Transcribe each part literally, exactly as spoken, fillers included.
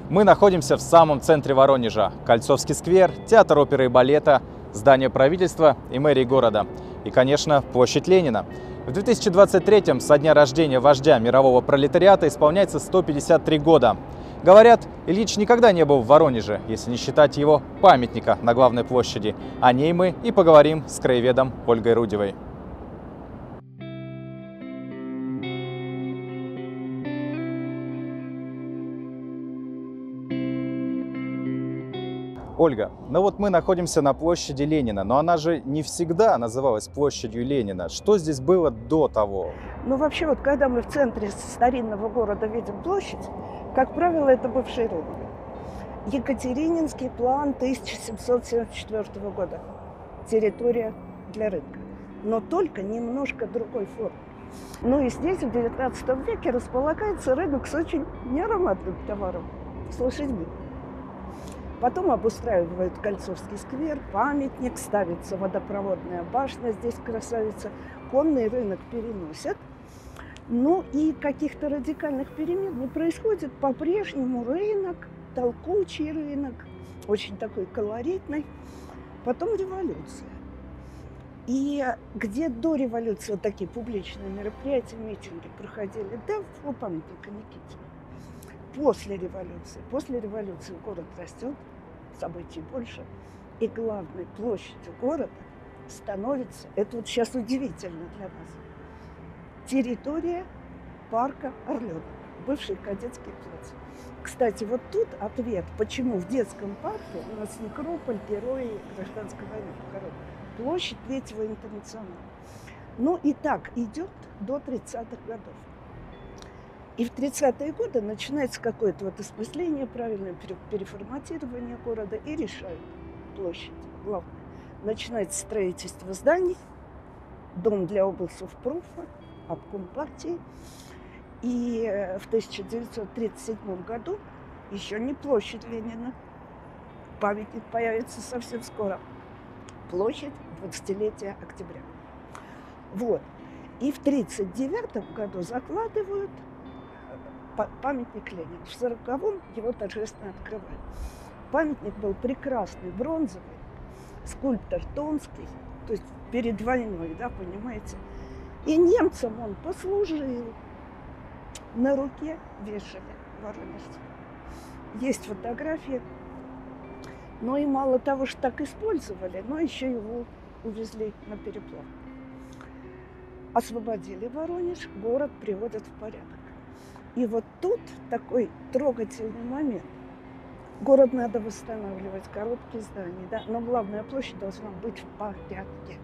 Мы находимся в самом центре Воронежа. Кольцовский сквер, театр оперы и балета, здание правительства и мэрии города. И, конечно, площадь Ленина. В две тысячи двадцать третьем, со дня рождения вождя мирового пролетариата, исполняется сто пятьдесят три года. Говорят, Ильич никогда не был в Воронеже, если не считать его памятника на главной площади. О ней мы и поговорим с краеведом Ольгой Рудевой. Ольга, ну вот мы находимся на площади Ленина, но она же не всегда называлась площадью Ленина. Что здесь было до того? Ну, вообще, вот когда мы в центре старинного города видим площадь, как правило, это бывший рынок. Екатерининский план тысяча семьсот семьдесят четвёртого года. Территория для рынка. Но только немножко другой формы. Ну и здесь в девятнадцатом веке располагается рынок с очень неароматным товаром, с лошадьми. Потом обустраивают Кольцовский сквер, памятник, ставится водопроводная башня, здесь красавица. Конный рынок переносят. Ну и каких-то радикальных перемен не происходит. По-прежнему рынок, толкучий рынок, очень такой колоритный. Потом революция. И где до революции вот такие публичные мероприятия, митинги проходили, да, у памятника Никите. После революции, после революции город растет, событий больше, и главной площадью города становится, это вот сейчас удивительно для нас, территория парка Орленок, бывший кадетский плац. Кстати, вот тут ответ, почему в детском парке у нас некрополь герои гражданской войны похоронены. Площадь Третьего интернационала. Ну и так идет до тридцатых годов. И в тридцатые годы начинается какое-то вот осмысление, правильное переформатирование города, и решают площадь. Главное. Начинается строительство зданий, дом для облсов ПРУФа, обком партии. И в тысяча девятьсот тридцать седьмом году еще не площадь Ленина, памятник появится совсем скоро, площадь двадцатилетия октября. Вот. И в тридцать девятом году закладывают памятник Ленину. В сороковом его торжественно открывают. Памятник был прекрасный, бронзовый, скульптор Томский, то есть перед войной, да, понимаете. И немцам он послужил. На руке вешали воронежцы. Есть фотографии. Но и мало того, что так использовали, но еще его увезли на переплав. Освободили Воронеж, город приводят в порядок. И вот тут такой трогательный момент. Город надо восстанавливать, короткие здания, да, но главная площадь должна быть в порядке.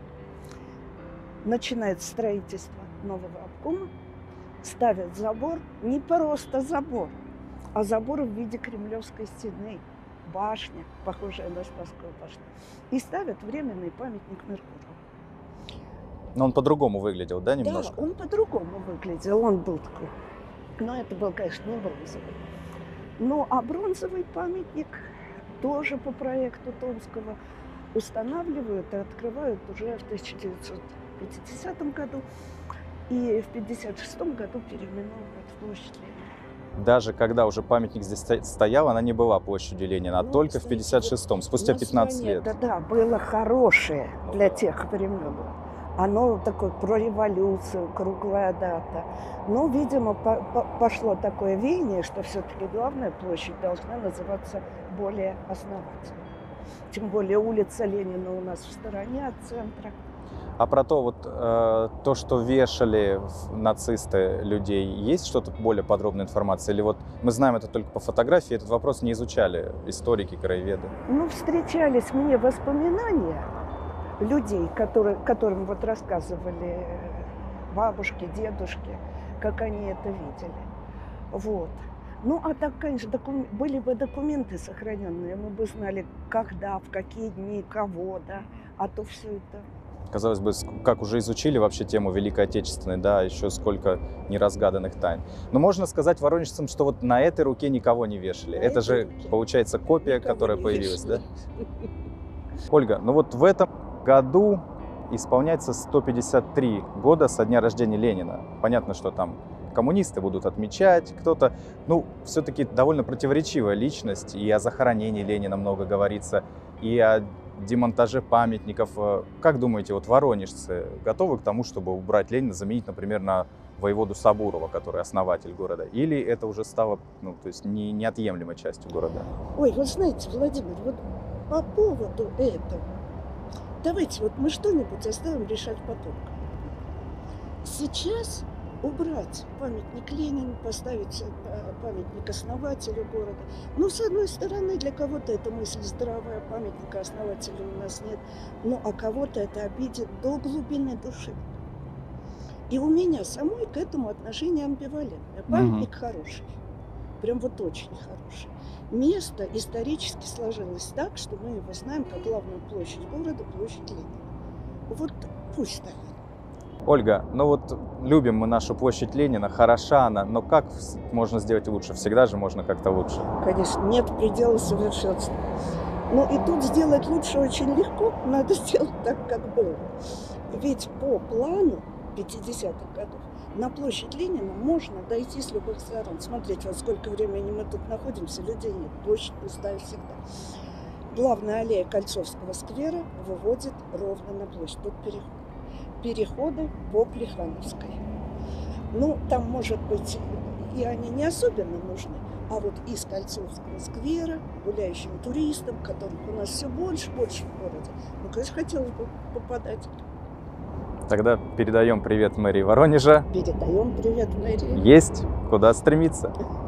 Начинается строительство нового обкома, ставят забор, не просто забор, а забор в виде Кремлевской стены, башня, похожая на Спасскую башню, и ставят временный памятник Меркурову. Но он по-другому выглядел, да, немножко? Да, он по-другому выглядел, он был такой. Но это был, конечно, не бронзовый. Ну, а бронзовый памятник тоже по проекту Томского устанавливают и открывают уже в тысяча девятьсот пятидесятом году. И в пятьдесят шестом году переименовывают в площадь Ленина. Даже когда уже памятник здесь стоял, она не была площадью Ленина, а ну, только кстати, в пятьдесят шестом, спустя пятнадцать лет. Да, да, было хорошее для тех времен. Оно такое про революцию, круглая дата. Но, видимо, по по пошло такое веяние, что все-таки главная площадь должна называться более основательно. Тем более улица Ленина у нас в стороне от центра. А про то, вот, э, то, что вешали нацисты людей, есть что-то более подробная информация? Или вот мы знаем это только по фотографии, этот вопрос не изучали историки, краеведы? Ну, встречались мне воспоминания людей, которые, которым вот рассказывали бабушки, дедушки, как они это видели. Вот. Ну, а так, конечно, докум... были бы документы сохраненные, мы бы знали, когда, в какие дни, кого, да, а то все это... Казалось бы, как уже изучили вообще тему Великой Отечественной, да, еще сколько неразгаданных тайн. Но можно сказать воронежцам, что вот на этой руке никого не вешали. На Это же, руке. Получается, копия, никого которая появилась, вешали. Да? Ольга, ну вот в этом году исполняется сто пятьдесят три года со дня рождения Ленина. Понятно, что там коммунисты будут отмечать, кто-то, ну, все-таки довольно противоречивая личность, и о захоронении Ленина много говорится, и о демонтаже памятников. Как думаете, вот воронежцы готовы к тому, чтобы убрать Ленина, заменить, например, на воеводу Сабурова, который основатель города? Или это уже стало, ну, то есть не, неотъемлемой частью города? Ой, вы знаете, Владимир, вот по поводу этого, давайте вот мы что-нибудь оставим решать потом. Сейчас убрать памятник Ленину, поставить памятник основателю города. Ну, с одной стороны, для кого-то эта мысль здравая, памятника основателю у нас нет, ну, а кого-то это обидит до глубины души. И у меня самой к этому отношение амбивалентное. Памятник mm-hmm. хороший, прям вот очень хороший. Место исторически сложилось так, что мы его знаем как главную площадь города, площадь Ленина. Вот пусть стоит. Ольга, ну вот любим мы нашу площадь Ленина, хороша она, но как можно сделать лучше? Всегда же можно как-то лучше. Конечно, нет предела совершенства. Но и тут сделать лучше очень легко, надо сделать так, как было. Ведь по плану пятидесятых годов на площадь Ленина можно дойти с любых сторон. Смотрите, вот сколько времени мы тут находимся, людей нет, площадь пустая всегда. Главная аллея Кольцовского сквера выводит ровно на площадь. Тут переход. Переходы по Плехановской. Ну, там, может быть, и они не особенно нужны, а вот из Кольцовского сквера гуляющим туристам, которых у нас все больше и больше в городе, ну, конечно, хотелось бы попадать. Тогда передаем привет мэрии Воронежа. Передаем привет мэрии. Есть куда стремиться.